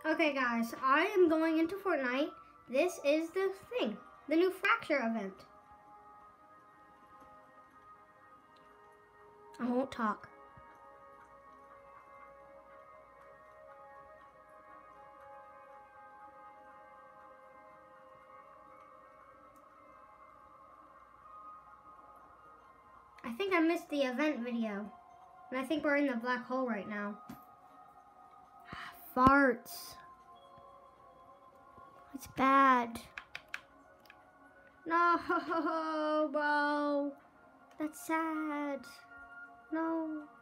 Okay guys, I am going into Fortnite. This is the thing, the new fracture event. I won't talk. I think I missed the event video. And I think we're in the black hole right now. Farts. It's bad. No, bro. That's sad. No.